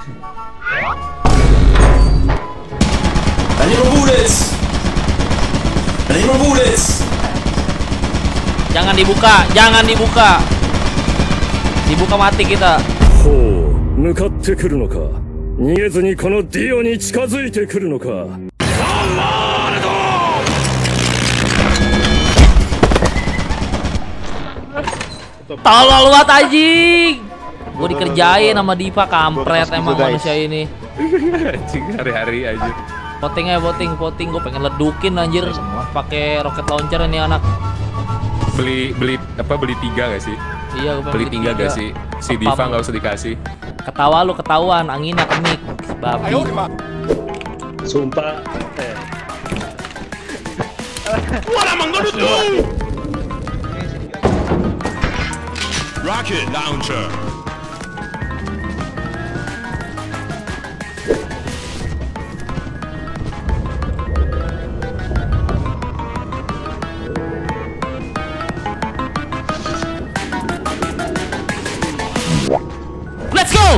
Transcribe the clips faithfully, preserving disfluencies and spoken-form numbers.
I need more bullets. I need more bullets. Jangan dibuka, jangan dibuka. Dibuka mati kita. Oh, 向かってくるのか。逃げずにこのディオに近づいてくるのか。 Tolol banget anjing. Gue dikerjain sama Diva, kampret emang manusia ini. Anjing hari-hari aja. Voting aja, voting, voting. Gue pengen ledukin anjir. Pakai rocket launcher ini anak. Beli beli apa beli tiga gak sih? Iya, gue pengen Beli tiga gak sih? Si Diva nggak usah dikasih. Ketawa lu ketahuan, anginnya kemik, babi. Sumpah. What am I gonna do? Rocket launcher. Let's go.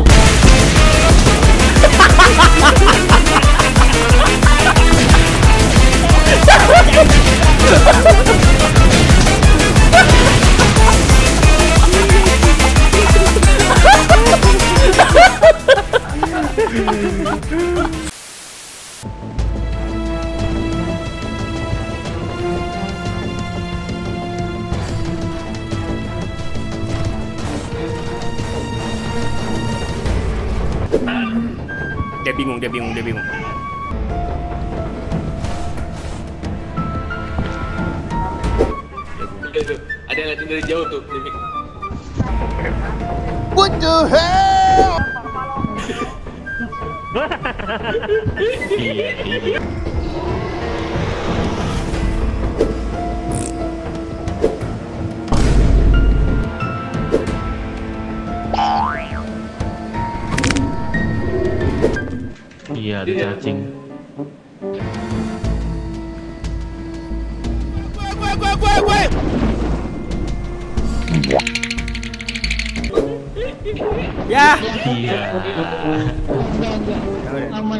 Dia bingung, dia bingung, dia bingung. Ada yang liatin dari jauh tuh. What the hell? Iya, ada cacing. Gue, gue, gue, gue. Ya. Iya. Aman.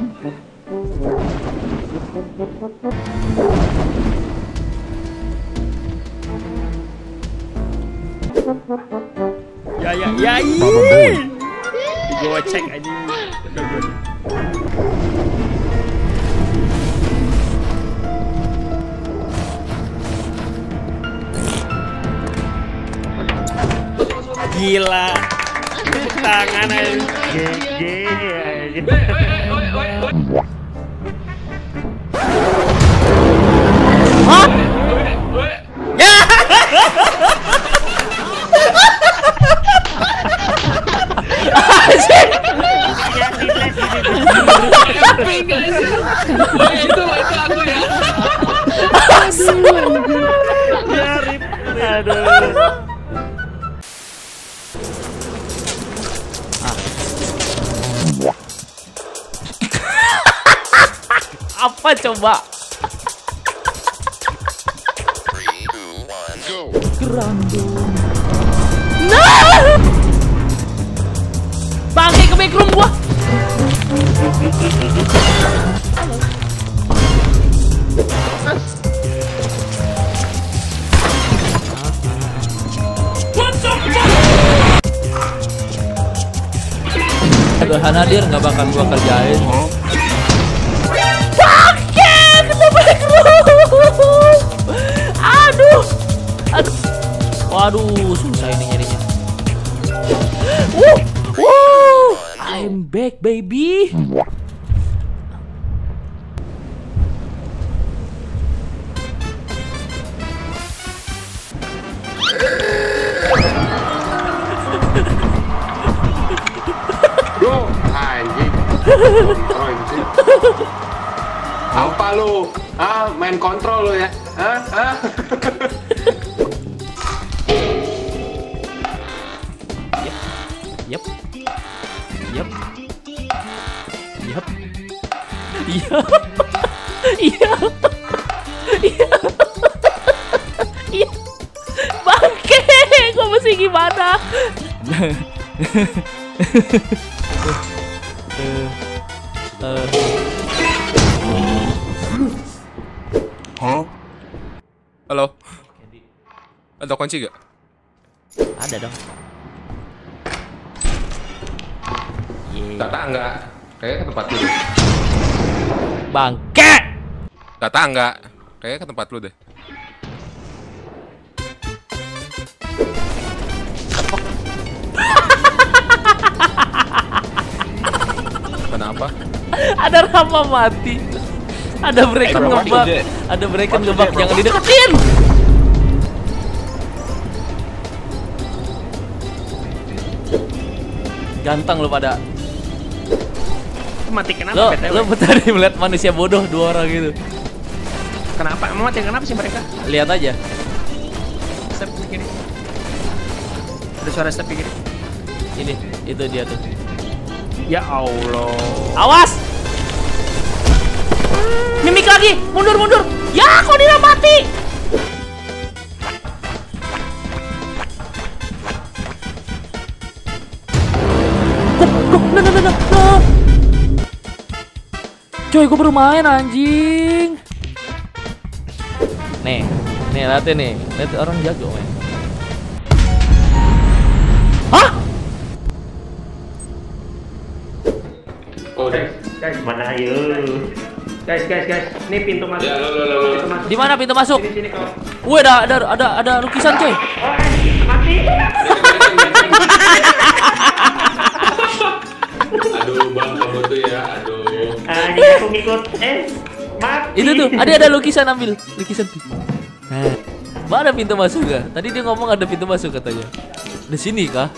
Ya ya ya. Gue cek aja. Gila. Tangan aja. G G. Hah? Ya. Itu itu aku ya. Aduh. Apa coba? Gerandung. Nah! Bangke ke backroom gua. Aduh, Hanadir nggak bakal gua kerjain. Aduh, aduh, waduh, susah ini nyarinya. Wuh, wuh, I'm back, baby. Bro, anjing. Apa lu? Ah, main kontrol lu ya? Ah, ah. Yep. Yep. Yep. Yep. Iya. Iya. Iya. Bangke, gua mesti gimana? Eh. Eh. Halo. Ada kunci gak? Ada dong. Yeay. Gak tangga. Kayaknya ke tempat lu deh. Bangke. Gak tangga. Kayaknya ke tempat lu deh. Kenapa? Ada Rama mati. Ada Bracken ngebak. Ada Bracken ngebak. Jangan dideketin. Ganteng lu pada. Mati kenapa? Lo, B T W? lo tadi melihat manusia bodoh dua orang gitu. Kenapa? Emang mati kenapa sih mereka? Lihat aja. Step ke kiri. Ada suara step ke kiri. Ini, itu dia tuh. Ya Allah. Awas! Mimik lagi, mundur mundur. Ya, kok dia mati? Kok, kok, no, no, no, no, no. Coy, gue baru main anjing. Nih, nih liatin nih, lihat orang jago men. Hah? Oh, Guys, guys, mana ayo? Guys, guys, guys. Ini pintu masuk. Ya, lo, lo, lo, lo. Pintu masuk. Di mana pintu masuk? Sini, sini kalau. Wih, ada ada ada ada lukisan coy. Oh, mati. Aduh, bang, kamu tuh ya, aduh. Ah, ini aku ngikut. Eh, mati. Itu tuh, ada ada lukisan, ambil lukisan tuh. Nah, mana pintu masuk gak? Tadi dia ngomong ada pintu masuk katanya. Di sini kah?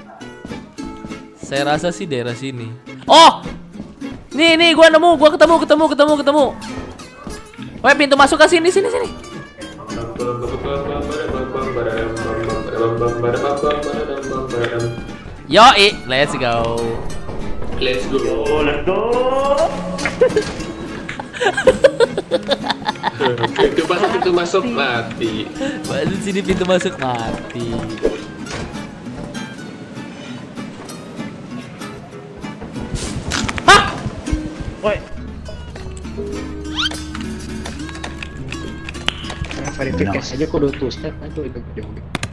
Saya rasa sih daerah sini. Oh, nih nih, gua nemu, gua ketemu, ketemu, ketemu, ketemu. Weh, pintu masuk ke sini, sini, sini. Yo, let's go. Let's go. Oh, let's go. Pintu masuk, pintu masuk mati. Masuk sini, pintu masuk mati. Hah? Woi. Verifikasi aja kok udah two step aja itu jauh.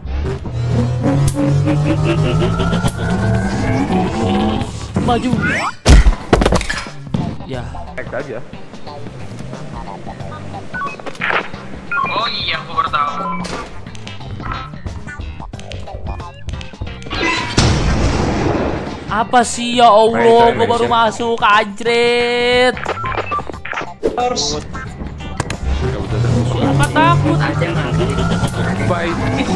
Maju. Ya. Hack aja. Oh iya, aku baru tahu. Apa sih ya Allah, gua baru masuk anjrit. Gak udah terus. Apa takut? Bye.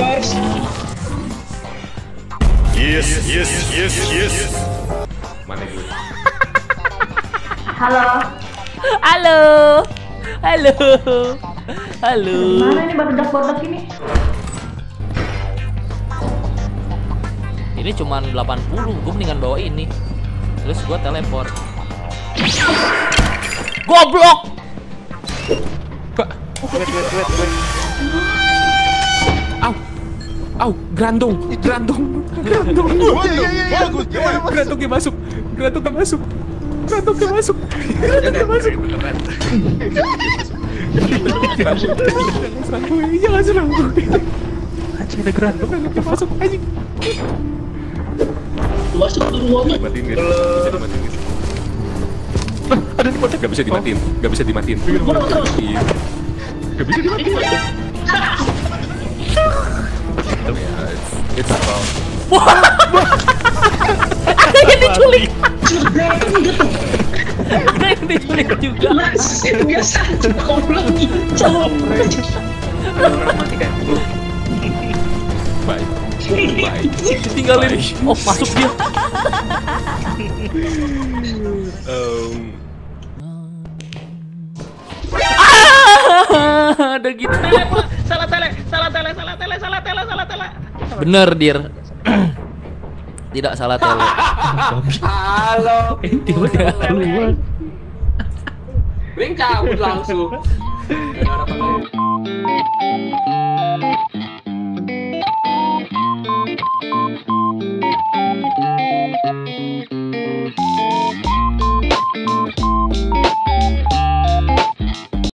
Yes, yes, yes, yes. Mana gue? Halo. Halo. Halo. Halo. Mana ini barudak-barudak ini? Ini cuman delapan puluh, gue mendingan bawa ini. Terus gue teleport. Goblok. Wait, wait, wait, wait. Au. Au, grandong, grandong, grandong. Grandongnya masuk. Grandongnya masuk. Grandongnya masuk. Grandongnya masuk. Jangan serang gue, jangan serang gue. Anjing ada grandong, grandongnya masuk anjing. Masuk ke ruangan. Dimatiin guys, bisa dimatiin guys. Ah, ada di mana? Gak bisa dimatiin, gak bisa dimatiin. Iya. Gak bisa dimatiin. Ya, it's about. Ada yang diculik. Ada yang diculik juga. Biasa aja kau bilang gitu. Bye. Bye. Ditinggalin. Oh, masuk dia. Um, Ah, ada gitu. Salah tele, salah tele, salah tele, salah tele, salah tele. Bener, Dir. Tidak salah tele. Halo. Dia udah keluar. Ring cabut langsung. Gak ada apa-apa.